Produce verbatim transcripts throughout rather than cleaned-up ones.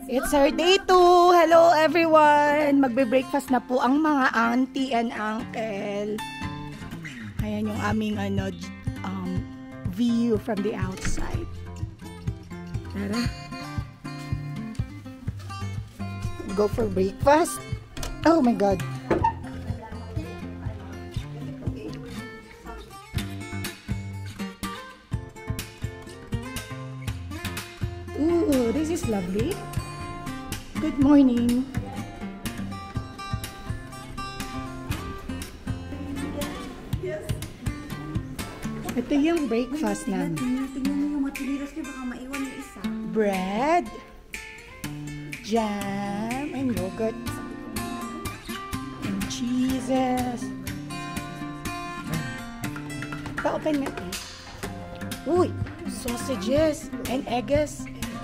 It's our day two. Hello everyone. Magbe-breakfast na po ang mga auntie and uncle. Ayan yung aming ano, um, view from the outside. Tara. Go for breakfast. Oh my God. Ooh, this is lovely. Good morning. Ito yung breakfast namin. Tingnan mo yung matiliras niya, baka maiwan yung isa. Bread, jam, and yogurt, and cheeses. Pa-open na eh. Uy, sausages and eggs.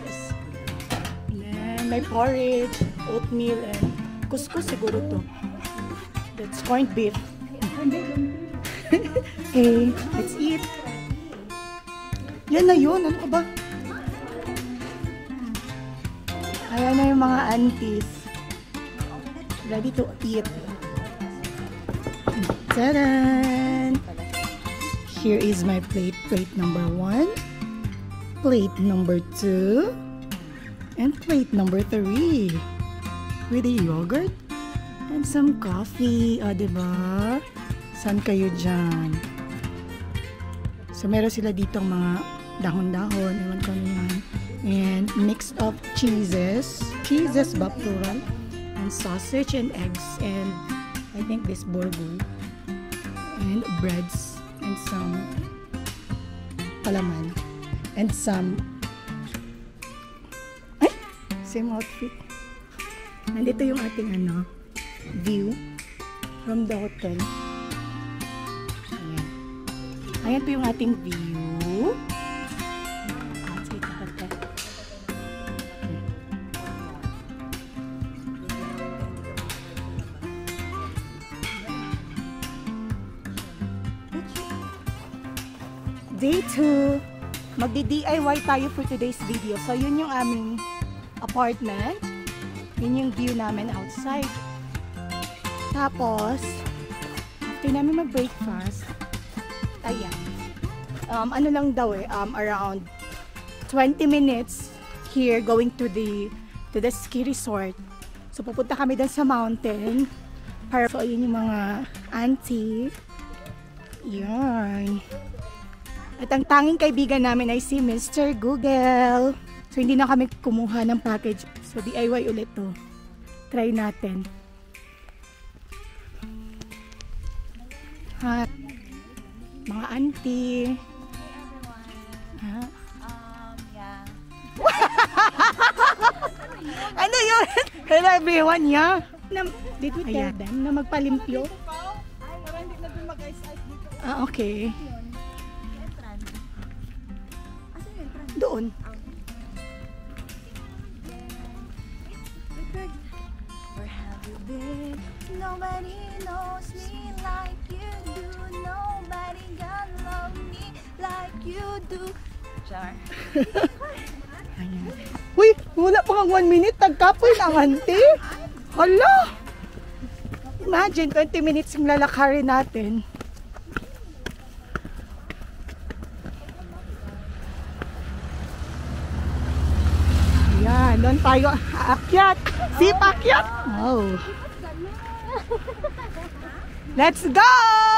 May porridge, oatmeal, and couscous siguro to. That's corned beef. Okay, let's eat. Yan na yun. Ano ka ba? Ayan na yung mga aunties. Ready to eat. Tadaan! Here is my plate. Plate number one. Plate number two. And plate number three with a yogurt and some coffee. O, ah, diba? San kayo dyan? So, meron sila dito mga dahon-dahon. Ewan ko naman. And mix of cheeses. Cheeses ba, plural? And sausage and eggs. And I think this burger. And breads. And some palaman. And some same outfit. Nandito yung ating ano, view from the hotel. Ayan. Ayan po yung ating view. Outside the hotel. Day two. Magdi-D I Y tayo for today's video. So, yun yung aming apartment. Yun yung view namin outside. Tapos, after namin mag-breakfast, ayan. Um, ano lang daw eh, um, around twenty minutes here going to the to the ski resort. So, pupunta kami dun sa mountain. Para, so, yun yung mga auntie. Yan. At ang tanging kaibigan namin ay si Mister Google. So, hindi na kami kumuha ng package. So, D I Y ulit to. Try natin. Ha? Mga auntie. Ha? Um, yeah. Ano yun? Hello everyone, yeah. Na, did we tell Ayan. them na magpalimpyo? Ah, okay. Doon. Where have you been? Nobody knows me like you do. Nobody gonna love me like you do. Char. Ayan. Uy, wala pa kang one minute. Tagkapoy ng auntie. Hala! Imagine, twenty minutes yung lalakarin natin. Ayan, doon tayo aakyat. Zip akyat! Oh. Let's go!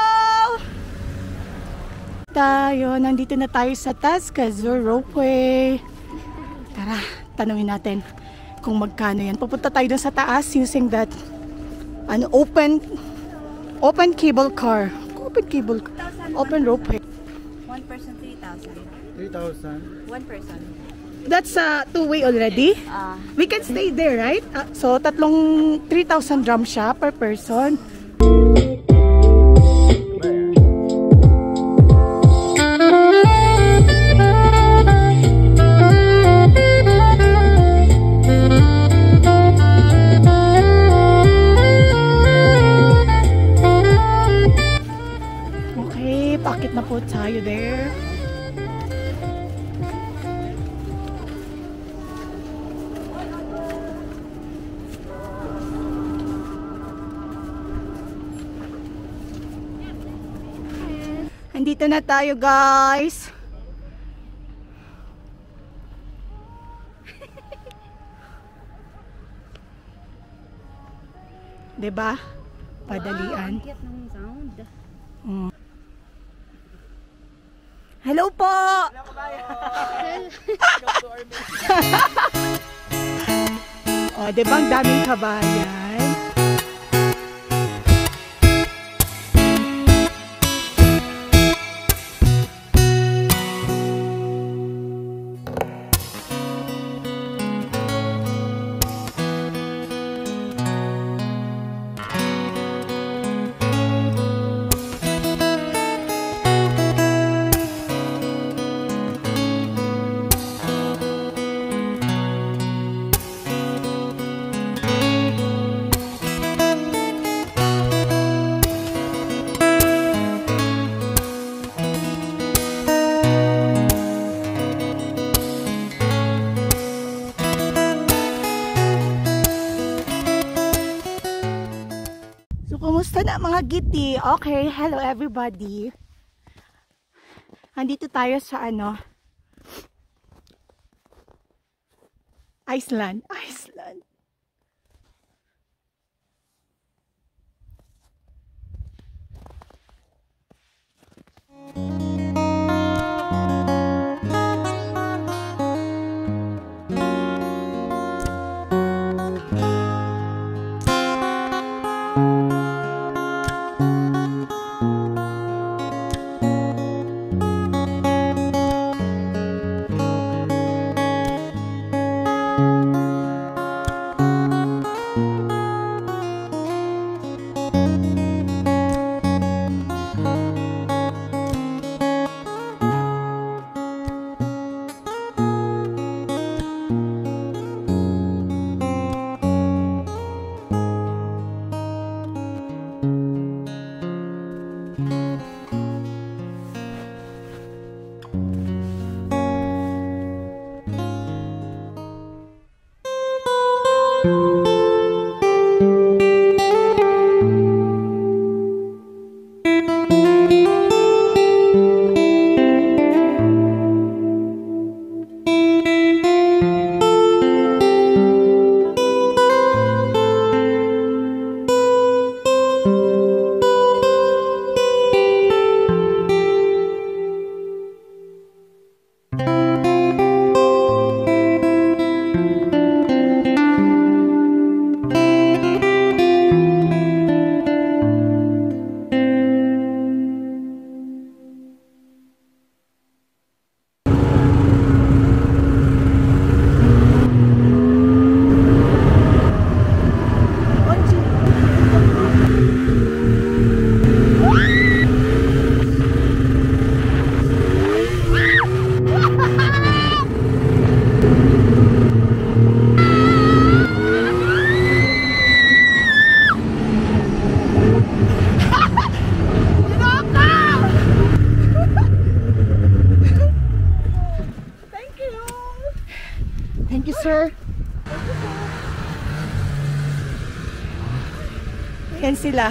Tayo, nandito na tayo sa Tazkazur Ropeway. Tara, tanungin natin kung magkano yan. Pupunta tayo doon sa taas using that ano, open open cable car. Open cable car. Open ropeway. One person, three thousand. three thousand? One person. That's a uh, two-way already? Uh, We can stay there, right? Uh, so, tatlong three thousand drum siya per person. Okay, pakit na po tayo there. Andito na tayo, guys. Diba? Padalian. Wow, ang cute ng sound. Mm. Hello po! Hello, kabayan! O, diba ang daming kabayan? Kumusta na mga giti? Okay, hello everybody. Andito tayo sa ano? Iceland. Iceland. Thank you, sir. Ayan sila.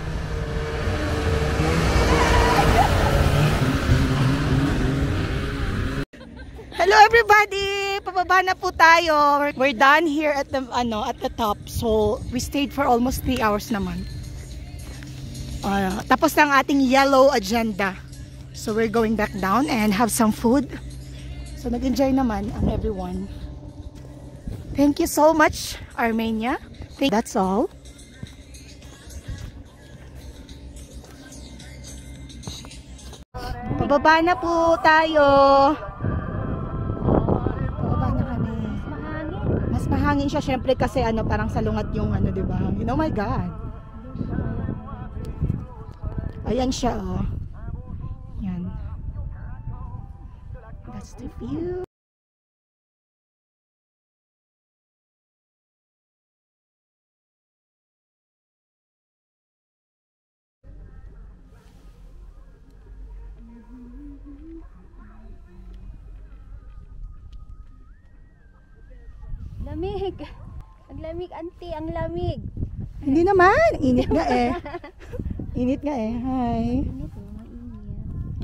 Hello everybody! Pababa na po tayo. We're done here at the ano at the top. So, we stayed for almost three hours naman. Uh, tapos na ang ating yellow agenda. So, we're going back down and have some food. So, nag-enjoy naman ang everyone. Thank you so much, Armenia. Thank That's all. Pababa na po tayo. Pababa na kami. Mas mahangin siya syempre kasi ano parang salungat yung ano, 'di ba? Oh my god. Ayan siya, oh. Yan. That's the view. Lamig. Ang lamig, auntie. Ang lamig. Hindi naman. Init nga eh. Init nga eh. Hi. Init, oh, mainit.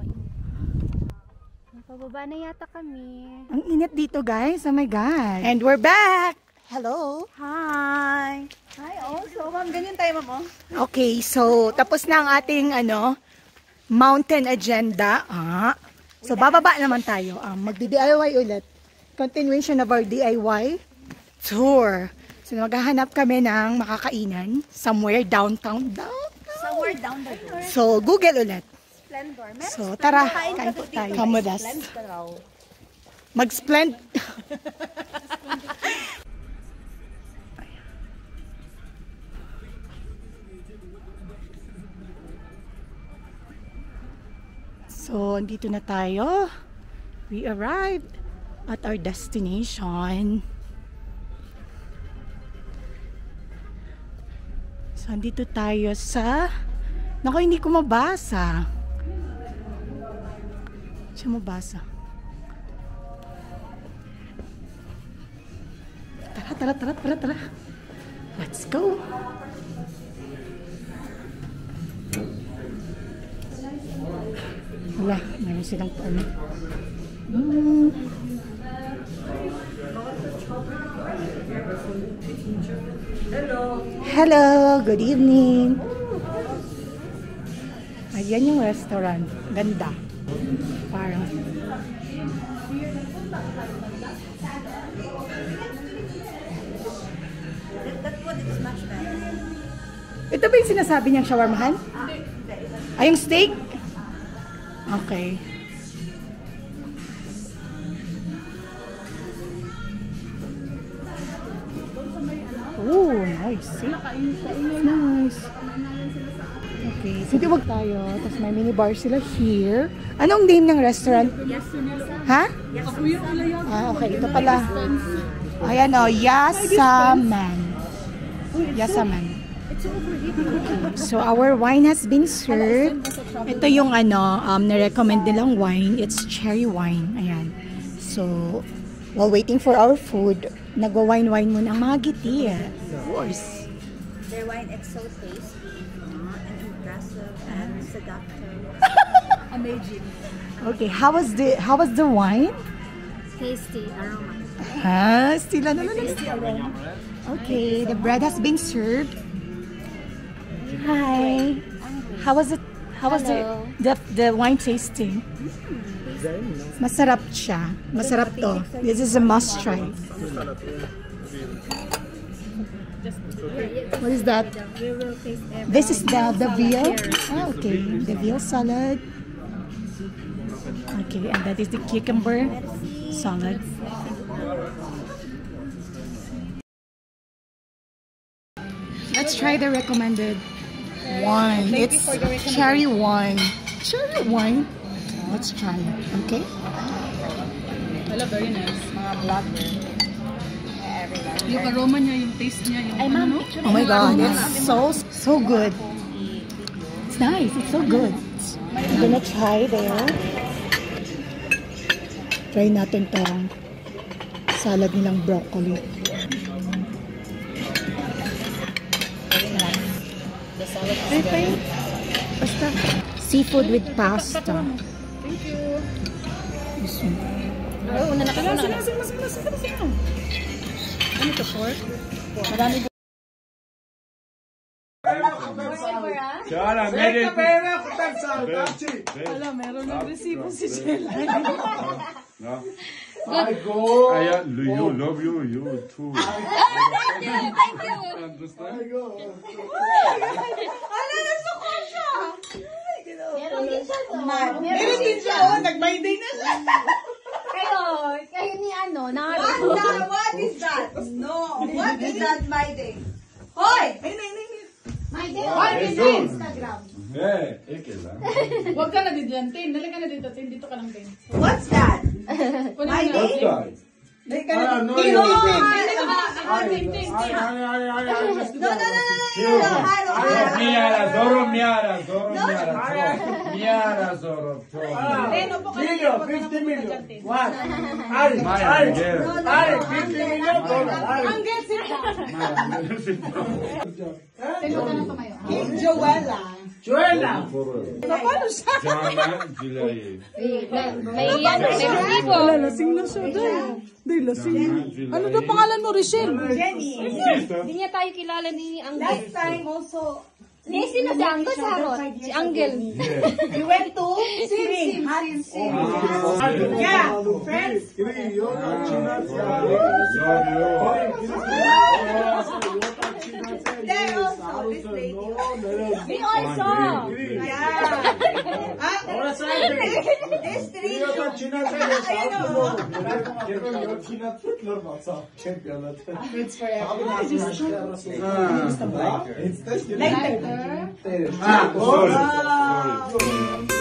Bababa na yata kami. Ang init dito, guys. Oh my God. And we're back! Hello! Hi! Hi, also. Ma'am, ganyan tayo, ma'am. Okay, so tapos na ang ating ano, mountain agenda. Ah. So bababa naman tayo. Um, magdi-D I Y ulit. Continuation of our D I Y tour. So maghahanap kami ng makakainan somewhere downtown. Downtown. Somewhere down the road. So Google ulit. Splendor. Meron So tara, kain kain po dito. tayo. Come with us. Splendor raw. Mag-splend. So, andito na tayo. We arrived at our destination. So, andito tayo sa... Naku, hindi ko mabasa. Siya mabasa. Tara, tara, tara, tara, tara. Let's go. Wala, mayroon silang ano. Hmm. Hello. Hello, good evening. Ayan yung restaurant. Ganda. Parang. Ito ba yung sinasabi niyang shawarmahan? Ay, yung steak? Okay. Oh, nice. See? Nice. Okay, so tiwag tayo. Tapos may minibar sila here. Anong name ng restaurant? Ha? Ah, okay. Ito pala. Ayan o, Yasaman. Yasaman. Okay, so our wine has been served. Ito yung ano, um, na-recommend nilang wine. It's cherry wine. Ayan. So, while waiting for our food, nagwa-wine-wine muna ang mga giti. Of course. Their wine is so tasty and impressive and seductive. Amazing. Okay, how was the how was the wine? Tasty aroma. Ah, still ano na Tasty aroma. Okay, the bread has been served. Hi. How was it? How was the, the the wine tasting? Masarap siya. Masarap to. This is a must try. What is that? This is the the veal. Ah, okay, the veal salad. Okay, and that is the cucumber salad. Let's try the recommended wine. It's cherry wine. Cherry wine. Let's try it. Okay. Wala, very nice. Mga vlogger. Yung aroma niya, yung taste niya, yung Ay, ma'am. Oh my God, it's so so good. It's nice. It's so good. I'm gonna try there. Try natin tong salad nilang broccoli. Try pa yun. Basta seafood with pasta. Thank you. This one. Oh, una na ka na. Sino, sino, sino, sino, sino? Ano ito, pork? Marami ko. Shara, meron ko Wala, meron nag-resibo si Sheila. No? I go. I you love you, you too. Thank you, thank you. Understand? Ano, nasuko siya. Meron din siya, no? Meron din siya, oh, nag-my day na siya. Kayo, kayo ni ano, na What, the, what is that? No, what is that, my day? Hoy! Ay, nay, nay, nay. My day, Ay, my Zoom. Instagram. Eh, eke lang. Huwag ka na dyan, Tin. Dali ka na dito, Tin. Dito ka lang, Tin. What's that? Kunin My mo na. day? What's that? Dali ka na Ah, dito. no, Tin, no, Tin, Tin. no. Dali ka na. Tin, Tin, Tin. Ay, ay, ay, ay, ay. No, no, no, no, no, Yo, no, no, Haro, Haro. Miara, Zoro, Miara, Zoro, Miara, Zoro. Miara, Zoro, Zoro. Tin, upo ka na dito. Huwag ka na pupunta dyan, Tin. Maya, Miguel. Ang get sila. Maya, King Joella. Joella. Paano siya? Jana July. May yan, may motibo. Wala, lasing na siya doon. Hindi, lasing. Ano daw pangalan mo, Richelle? Jenny. Hindi niya tayo kilala ni Last Angel. time also, Ni sino si Angel Sarot? Si Angel. we went to Sim Sim. Sim. Yeah, friends. There also, this lady. Me also. Yeah. Ah, this three. Ayun o. Later. Sorry. Sorry.